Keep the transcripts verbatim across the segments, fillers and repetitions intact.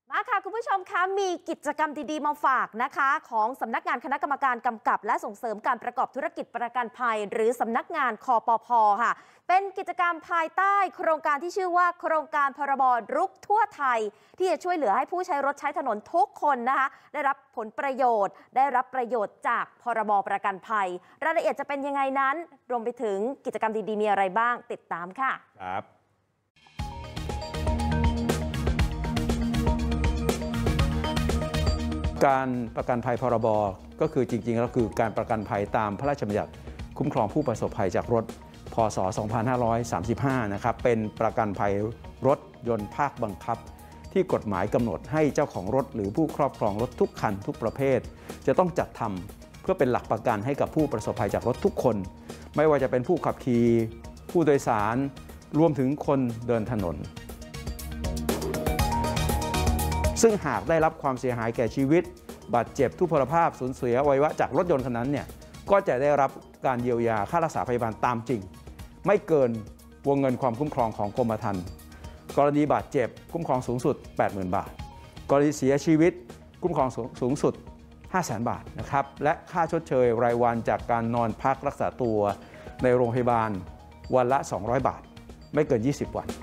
มาค่ะคุณผู้ชมคะมีกิจกรรมดีๆมาฝากนะคะของสำนักงานคณะกรรมการกำกับและส่งเสริมการประกอบธุรกิจประกันภัยหรือสำนักงานคปภ.ค่ะเป็นกิจกรรมภายใต้โครงการที่ชื่อว่าโครงการพรบรุกทั่วไทยที่จะช่วยเหลือให้ผู้ใช้รถใช้ถนนทุกคนนะคะได้รับผลประโยชน์ได้รับประโยชน์จากพรบประกันภัยรายละเอียดจะเป็นยังไงนั้นรวมไปถึงกิจกรรมดีๆมีอะไรบ้างติดตามค่ะครับการประกันภัยพรบก็คือจริงๆแล้วคือการประกันภัยตามพระราชบัญญัติคุ้มครองผู้ประสบภัยจากรถพ.ศ. สองพันห้าร้อยสามสิบห้านะครับเป็นประกันภัยรถยนต์ภาคบังคับที่กฎหมายกำหนดให้เจ้าของรถหรือผู้ครอบครองรถทุกคันทุกประเภทจะต้องจัดทำเพื่อเป็นหลักประกันให้กับผู้ประสบภัยจากรถทุกคนไม่ว่าจะเป็นผู้ขับขี่ผู้โดยสารรวมถึงคนเดินถนนซึ่งหากได้รับความเสียหายแก่ชีวิตบาดเจ็บทุพพลภาพสูญเสียอวัยวะจากรถยนต์คันนั้นเนี่ยก็จะได้รับการเยียวยาค่ารักษาพยาบาลตามจริงไม่เกินวงเงินความคุ้มครองของกรมธรรม์กรณีบาดเจ็บคุ้มครองสูงสุด แปดหมื่น บาทกรณีเสียชีวิตคุ้มครองสูงสุด ห้าแสน บาทนะครับและค่าชดเชยรายวันจากการนอนพักรักษาตัวในโรงพยาบาลวันละสองร้อยบาทไม่เกินยี่สิบวัน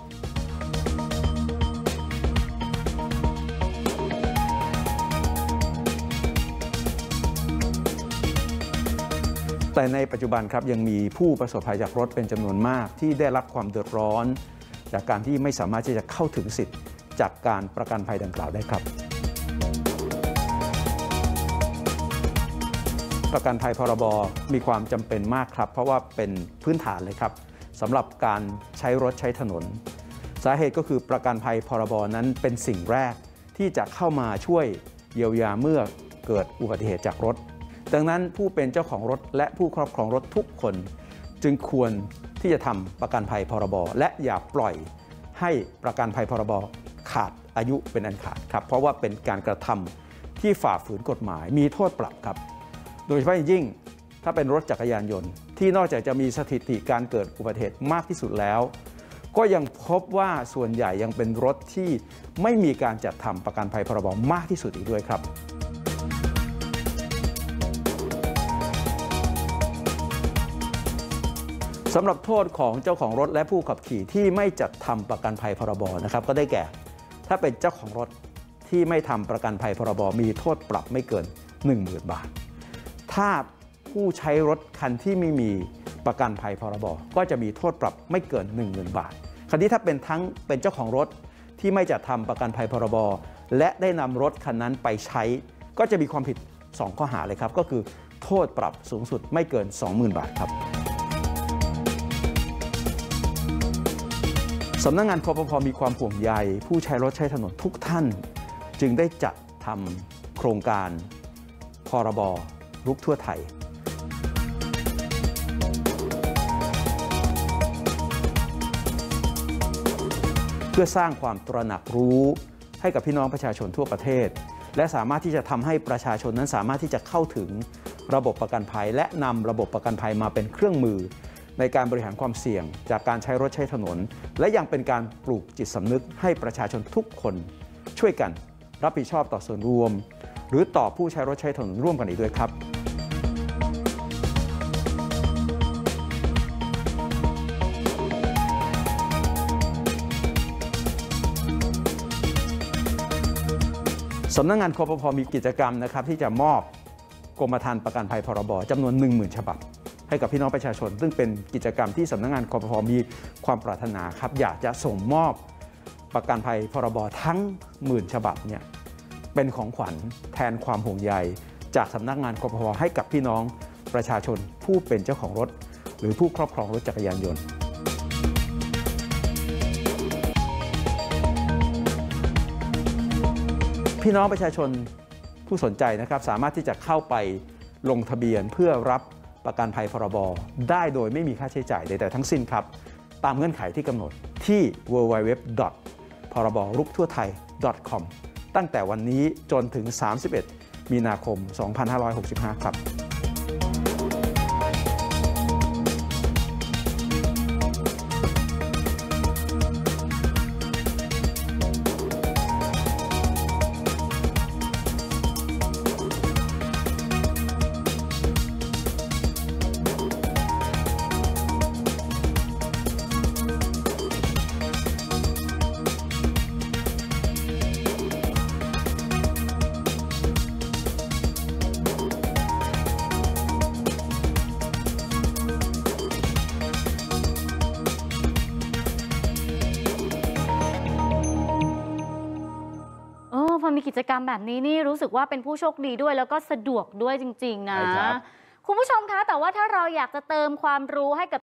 แต่ในปัจจุบันครับยังมีผู้ประสบภัยจากรถเป็นจำนวนมากที่ได้รับความเดือดร้อนจากการที่ไม่สามารถที่จะเข้าถึงสิทธิ์จากการประกันภัยดังกล่าวได้ครับประกันภัยพรบมีความจำเป็นมากครับเพราะว่าเป็นพื้นฐานเลยครับสำหรับการใช้รถใช้ถนนสาเหตุก็คือประกันภัยพรบนั้นเป็นสิ่งแรกที่จะเข้ามาช่วยเยียวยาเมื่อเกิดอุบัติเหตุจากรถดังนั้นผู้เป็นเจ้าของรถและผู้ครอบครองรถทุกคนจึงควรที่จะทำประกันภัยพรบและอย่าปล่อยให้ประกันภัยพรบขาดอายุเป็นอันขาดครับเพราะว่าเป็นการกระทำที่ฝ่าฝืนกฎหมายมีโทษปรับครับโดยเฉพาะยิ่งถ้าเป็นรถจักรยานยนต์ที่นอกจากจะมีสถิติการเกิดอุบัติเหตุมากที่สุดแล้วก็ยังพบว่าส่วนใหญ่ยังเป็นรถที่ไม่มีการจัดทำประกันภัยพรบมากที่สุดอีกด้วยครับสำหรับโทษของเจ้าของรถและผู้ขับขี่ที่ไม่จัดทำประกันภัยพรบนะครับก็ได้แก่ถ้าเป็นเจ้าของรถที่ไม่ทำประกันภัยพรบมีโทษปรับไม่เกิน หนึ่งหมื่น บาทถ้าผู้ใช้รถคันที่ไม่มีประกันภัยพรบก็จะมีโทษปรับไม่เกิน หนึ่งหมื่น บาทคราวนี้ถ้าเป็นทั้งเป็นเจ้าของรถที่ไม่จัดทำประกันภัยพรบและได้นำรถคันนั้นไปใช้ก็จะมีความผิดสองข้อหาเลยครับก็คือโทษปรับสูงสุดไม่เกิน สองหมื่น บาทครับสำนักงานคปภ.มีความห่วงใยผู้ใช้รถใช้ถนนทุกท่านจึงได้จัดทำโครงการพรบรุกทั่วไทยเพื่อสร้างความตระหนักรู้ให้กับพี่น้องประชาชนทั่วประเทศและสามารถที่จะทำให้ประชาชนนั้นสามารถที่จะเข้าถึงระบบประกันภัยและนำระบบประกันภัยมาเป็นเครื่องมือในการบริหารความเสี่ยงจากการใช้รถใช้ถนนและยังเป็นการปลูกจิตสำนึกให้ประชาชนทุกคนช่วยกันรับผิดชอบต่อส่วนรวมหรือต่อผู้ใช้รถใช้ถนนร่วมกันอีกด้วยครับสำนักงานคปภ.มีกิจกรรมนะครับที่จะมอบกรมธรรม์ประกันภัยพรบจำนวน หนึ่งหมื่น ฉบับให้กับพี่น้องประชาชนซึ่งเป็นกิจกรรมที่สำนักงานคปภ.มีความปรารถนาครับอยากจะส่งมอบประกันภัยพรบทั้งหมื่นฉบับเนี่ยเป็นของขวัญแทนความห่วงใยจากสำนักงานคปภ.ให้กับพี่น้องประชาชนผู้เป็นเจ้าของรถหรือผู้ครอบครองรถจักรยานยนต์พี่น้องประชาชนผู้สนใจนะครับสามารถที่จะเข้าไปลงทะเบียนเพื่อรับประกันภัยพรบได้โดยไม่มีค่าใช้จ่ายใดๆทั้งสิ้นครับตามเงื่อนไขที่กำหนดที่ ดับเบิลยู ดับเบิลยู ดับเบิลยู ดอท พรบรุกทั่วไทย ดอท คอม ตั้งแต่วันนี้จนถึงสามสิบเอ็ดมีนาคมสองพันห้าร้อยหกสิบห้าครับพอมีกิจกรรมแบบนี้นี่รู้สึกว่าเป็นผู้โชคดีด้วยแล้วก็สะดวกด้วยจริงๆนะใช่ครับคุณผู้ชมคะแต่ว่าถ้าเราอยากจะเติมความรู้ให้กับ